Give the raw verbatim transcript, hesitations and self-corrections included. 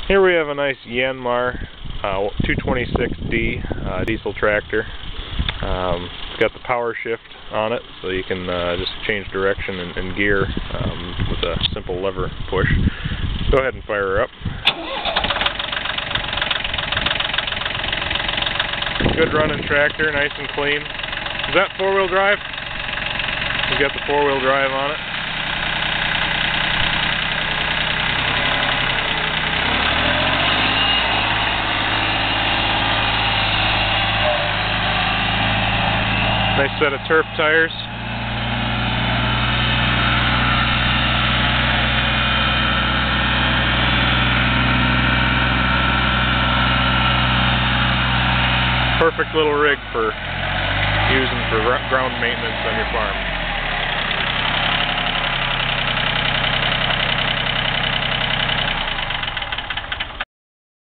Here we have a nice Yanmar uh, two twenty-six D uh, diesel tractor. Um, it's got the power shift on it, so you can uh, just change direction and, and gear um, with a simple lever push. Go ahead and fire her up. Good running tractor, nice and clean. Is that four-wheel drive? We've got the four-wheel drive on it. Nice set of turf tires. Perfect little rig for using for ground maintenance on your farm.